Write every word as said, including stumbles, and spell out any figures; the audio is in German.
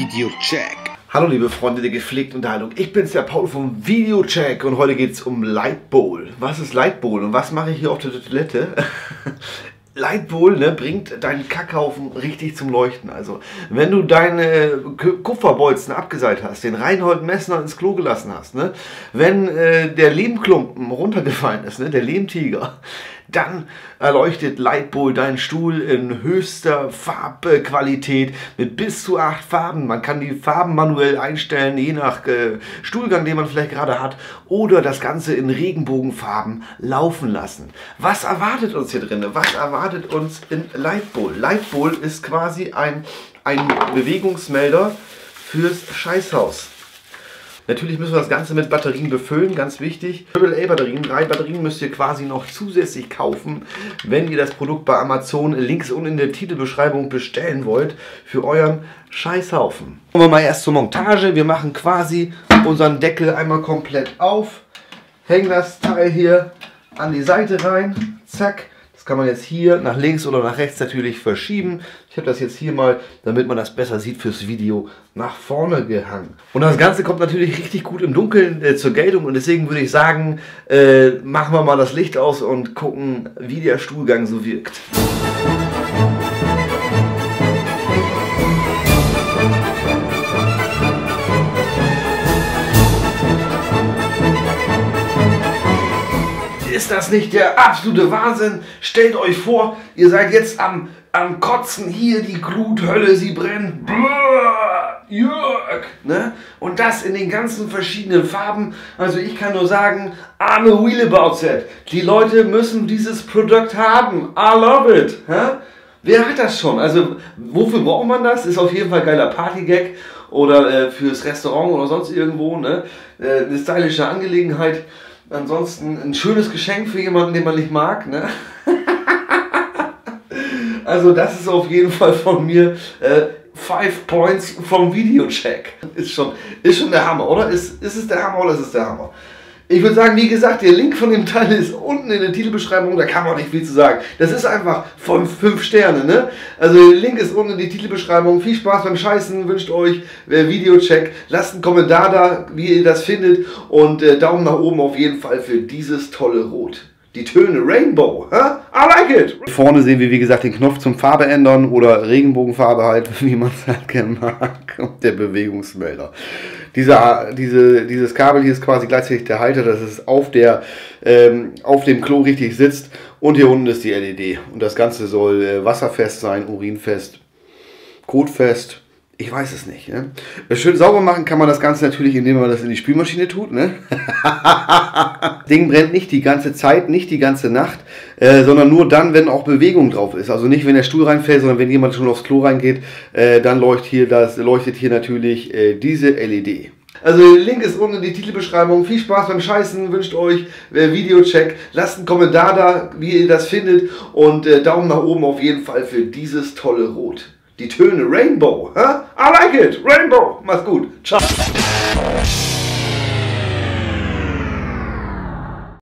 Videocheck. Hallo liebe Freunde der gepflegten Unterhaltung, ich bin's, der Paul vom Videocheck und heute geht's um Lightbowl. Was ist Lightbowl und was mache ich hier auf der Toilette? Lightbowl, ne, bringt deinen Kackhaufen richtig zum Leuchten. Also, wenn du deine Kupferbolzen abgeseilt hast, den Reinhold Messner ins Klo gelassen hast, ne, wenn äh, der Lehmklumpen runtergefallen ist, ne, der Lehmtiger, dann erleuchtet Lightbowl deinen Stuhl in höchster Farbqualität mit bis zu acht Farben. Man kann die Farben manuell einstellen, je nach äh, Stuhlgang, den man vielleicht gerade hat, oder das Ganze in Regenbogenfarben laufen lassen. Was erwartet uns hier drin? Was erwartet uns in Lightbowl? Lightbowl ist quasi ein, ein Bewegungsmelder fürs Scheißhaus. Natürlich müssen wir das Ganze mit Batterien befüllen, ganz wichtig. Triple A Batterien, drei Batterien müsst ihr quasi noch zusätzlich kaufen, wenn ihr das Produkt bei Amazon links unten in der Titelbeschreibung bestellen wollt für euren Scheißhaufen. Kommen wir mal erst zur Montage. Wir machen quasi unseren Deckel einmal komplett auf, hängen das Teil hier an die Seite rein, zack. Das kann man jetzt hier nach links oder nach rechts natürlich verschieben. Ich habe das jetzt hier mal, damit man das besser sieht fürs Video, nach vorne gehangen. Und das Ganze kommt natürlich richtig gut im Dunkeln äh, zur Geltung und deswegen würde ich sagen, äh, machen wir mal das Licht aus und gucken, wie der Stuhlgang so wirkt. Ist das nicht der absolute Wahnsinn? Stellt euch vor, ihr seid jetzt am, am Kotzen, hier die Gluthölle, sie brennt. Jörg, ne? Und das in den ganzen verschiedenen Farben. Also ich kann nur sagen, I'm a wheel about that. Die Leute müssen dieses Produkt haben. I love it. Hä? Wer hat das schon? Also wofür braucht man das? Ist auf jeden Fall geiler Partygag oder äh, fürs Restaurant oder sonst irgendwo. Ne? Äh, eine stylische Angelegenheit. Ansonsten ein schönes Geschenk für jemanden, den man nicht mag. Ne? Also das ist auf jeden Fall von mir äh, Five Points vom Videocheck. Ist schon, ist schon der Hammer, oder? Ist, ist es der Hammer oder ist es der Hammer? Ich würde sagen, wie gesagt, der Link von dem Teil ist unten in der Titelbeschreibung, da kann man nicht viel zu sagen. Das ist einfach von fünf Sterne, ne? Also der Link ist unten in die Titelbeschreibung. Viel Spaß beim Scheißen, wünscht euch äh, Videocheck. Lasst einen Kommentar da, wie ihr das findet und äh, Daumen nach oben auf jeden Fall für dieses tolle Rot. Die Töne Rainbow, huh? I like it! Vorne sehen wir, wie gesagt, den Knopf zum Farbe ändern oder Regenbogenfarbe halt, wie man es halt gerne mag. Und der Bewegungsmelder. Dieser, diese, dieses Kabel hier ist quasi gleichzeitig der Halter, dass es auf, der, ähm, auf dem Klo richtig sitzt. Und hier unten ist die L E D. Und das Ganze soll äh, wasserfest sein, urinfest, kotfest. Ich weiß es nicht. Ne? Schön sauber machen kann man das Ganze natürlich, indem man das in die Spülmaschine tut. Ne? Das Ding brennt nicht die ganze Zeit, nicht die ganze Nacht, äh, sondern nur dann, wenn auch Bewegung drauf ist. Also nicht, wenn der Stuhl reinfällt, sondern wenn jemand schon aufs Klo reingeht, äh, dann leuchtet hier, das, leuchtet hier natürlich äh, diese L E D. Also der Link ist unten in die Titelbeschreibung. Viel Spaß beim Scheißen, wünscht euch äh, Videocheck. Lasst einen Kommentar da, wie ihr das findet und äh, Daumen nach oben auf jeden Fall für dieses tolle Rot. Die Töne Rainbow, huh? I like it, Rainbow. Mach's gut. Ciao.